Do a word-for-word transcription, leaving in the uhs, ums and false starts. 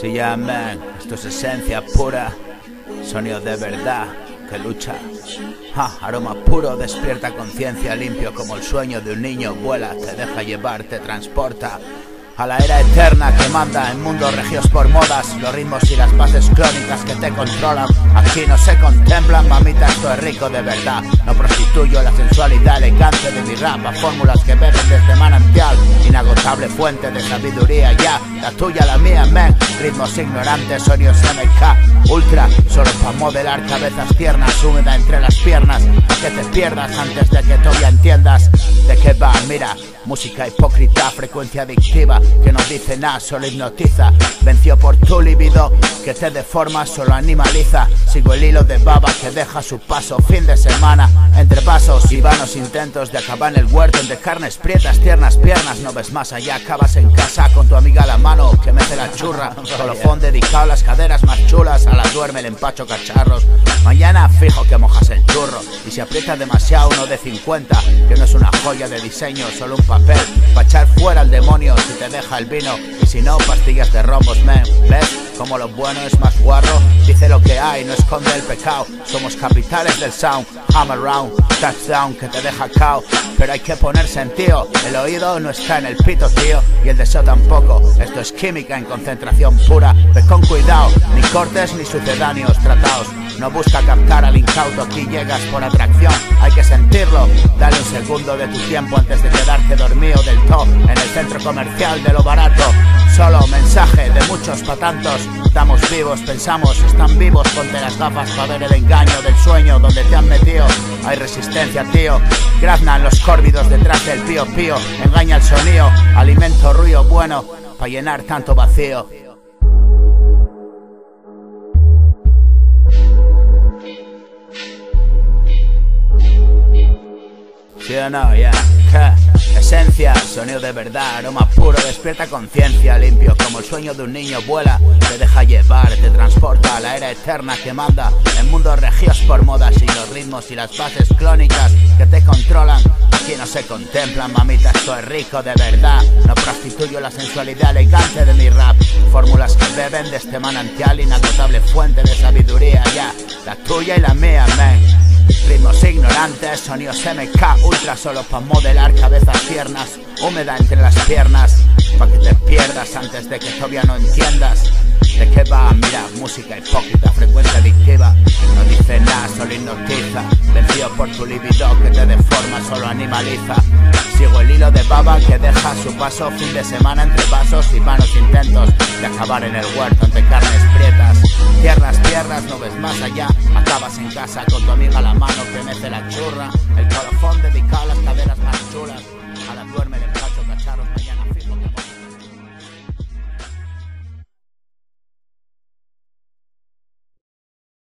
Si ya, man, esto es esencia pura, sonido de verdad que lucha. Ja, aroma puro, despierta conciencia, limpio como el sueño de un niño. Vuela, te deja llevar, te transporta a la era eterna que manda en mundos regios por modas. Los ritmos y las bases crónicas que te controlan aquí no se contemplan. Mamita, esto es rico de verdad. No prostituyo la sensualidad elegante de mi rap a fórmulas que beben desde manantial, inagotable fuente de sabiduría ya. La tuya, la mía, men. Ritmos ignorantes, sonidos M K Ultra, solo para modelar cabezas tiernas, húmeda entre las piernas, a que te pierdas antes de que todavía entiendas de qué va. Mira, música hipócrita, frecuencia adictiva que no dice nada, solo hipnotiza. Venció por tu libido que te deforma, solo animaliza. Sigo el hilo de baba que deja su paso. Fin de semana entre pasos y vanos intentos de acabar en el huerto entre carnes prietas, tiernas piernas. No ves más allá, acabas en casa con tu amiga a la mano que mece la churra. Colofón dedicado a las caderas más chulas. A la duerme el empacho cacharros. Mañana fijo que mojas el churro. Y si aprietas demasiado uno de cincuenta, que no es una joya de diseño, solo un papel pa' echar fuera al demonio si te deja el vino. Y si no, pastillas de rombos, men. ¿Ves? Como lo bueno es más guarro. Dice lo que hay, no esconde el pecado. Somos capitales del sound. Hammer round, touchdown que te deja cao. Pero hay que poner sentido. El oído no está en el pito, tío. Y el deseo tampoco. Esto es química en concentración pura. Ve con cuidado, ni cortes ni sucedáneos tratados. No busca captar al incauto, aquí llegas por atracción. Hay que sentirlo, dale un segundo de tu tiempo antes de quedarte dormido del todo en el centro comercial de lo barato. Solo mensaje de muchos pa' tantos. Estamos vivos, pensamos, están vivos. Ponte las gafas para ver el engaño del sueño donde te han metido. Hay resistencia, tío. Graznan los córvidos detrás del pío pío. Engaña el sonido, alimento ruido bueno pa' llenar tanto vacío. ¿Sí o no? Ya, yeah. Esencia, sonido de verdad, aroma puro, despierta conciencia, limpio como el sueño de un niño. Vuela, te deja llevar, te transporta a la era eterna que manda en mundos regios por modas. Y los ritmos y las bases clónicas que te controlan aquí no se contemplan. Mamita, esto es rico de verdad. No prostituyo la sensualidad elegante de mi rap. Fórmulas que beben de este manantial, inagotable fuente de sabiduría ya. La tuya y la mía, man. Ritmos ignorantes, sonidos M K Ultra, solo pa' modelar cabezas tiernas, húmeda entre las piernas, pa' que te pierdas antes de que todavía no entiendas de qué va. Mira, música hipócrita, frecuencia adictiva, no dice nada, solo hipnotiza. Vencido por tu libido que te deforma, solo animaliza. Sigo el hilo de baba que deja su paso. Fin de semana entre pasos y vanos intentos de acabar en el huerto entre carnes prietas. Tierras, tierras, no ves más allá. Acabas en casa con tu amiga a la mano que mece la churra. El colofón dedicado a las caderas más chulas. A la duerme el empacho cacharros.